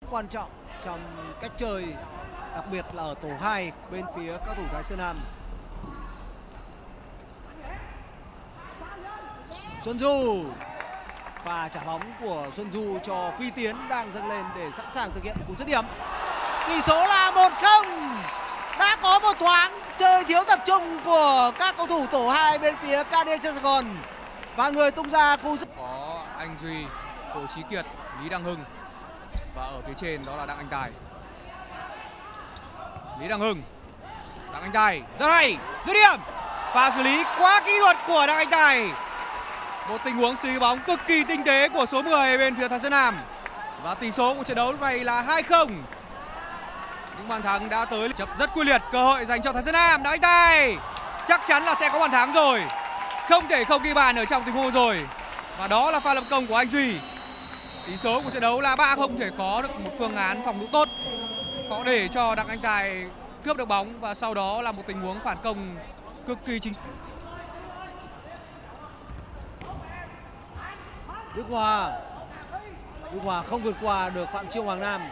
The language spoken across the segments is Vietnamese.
quan trọng trong cách chơi, đặc biệt là ở tổ 2 bên phía các thủ Thái Sơn Nam. Xuân Du, và trả bóng của Xuân Du cho Phi Tiến đang dâng lên để sẵn sàng thực hiện cú dứt điểm. Tỷ số là 1-0. Đã có một thoáng chơi thiếu tập trung của các cầu thủ tổ 2 bên phía KD Sài Gòn, và người tung ra cú dứt. Có anh Duy, Hồ Chí Kiệt, Lý Đăng Hưng, và ở phía trên đó là Đặng Anh Tài. Lý Đăng Hưng, Đặng Anh Tài rất hay, dứt điểm và xử lý quá kỹ thuật của Đặng Anh Tài. Một tình huống xử lý bóng cực kỳ tinh tế của số 10 bên phía Thái Sơn Nam, và tỷ số của trận đấu lúc này là 2-0. Những bàn thắng đã tới, chấp rất quyết liệt, cơ hội dành cho Thái Sơn Nam. Đặng Anh Tài chắc chắn là sẽ có bàn thắng rồi, không thể không ghi bàn ở trong tình huống rồi, và đó là pha lập công của anh Duy. Tỷ số của trận đấu là 3-0, không thể có được một phương án phòng thủ tốt, họ để cho Đặng Anh Tài cướp được bóng, và sau đó là một tình huống phản công cực kỳ chính. Đức Hòa không vượt qua được Phạm Trương Hoàng Nam.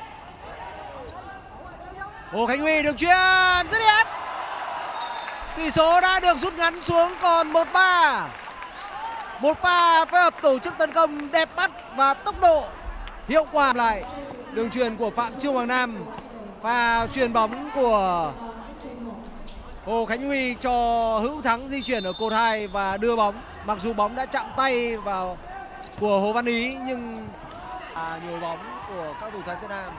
Hồ Khánh Huy được chuyền dứt điểm. Tỷ số đã được rút ngắn xuống còn 1-3. Một pha phối hợp tổ chức tấn công đẹp mắt và tốc độ hiệu quả. Lại đường chuyền của Phạm Trương Hoàng Nam, pha chuyền bóng của Hồ Khánh Huy cho Hữu Thắng di chuyển ở cột 2 và đưa bóng. Mặc dù bóng đã chạm tay vào của Hồ Văn Ý, nhưng nhồi bóng của các thủ Thái Sơn Nam.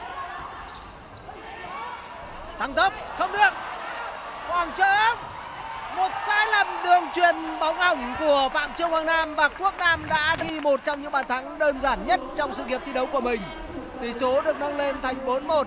Tăng tốc không được, Hoàng Trớm, một sai lầm đường chuyền bóng hỏng của Phạm Trương Hoàng Nam, và Quốc Nam đã ghi một trong những bàn thắng đơn giản nhất trong sự nghiệp thi đấu của mình. Tỷ số được nâng lên thành 4-1.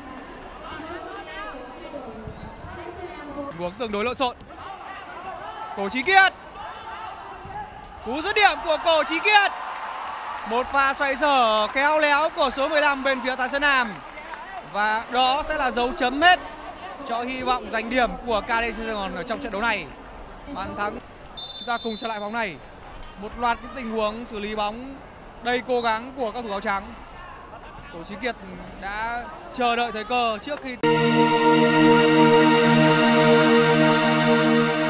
Tình huống tương đối lộn xộn. Cổ Chí Kiệt, cú dứt điểm của Cổ Chí Kiệt, một pha xoay sở khéo léo của số 15 bên phía Thái Sơn Nam, và đó sẽ là dấu chấm hết cho hy vọng giành điểm của KD Sài Gòn ở trong trận đấu này. Bàn thắng, chúng ta cùng xem lại bóng này. Một loạt những tình huống xử lý bóng đầy cố gắng của các thủ áo trắng. Cổ Chí Kiệt đã chờ đợi thời cơ trước khi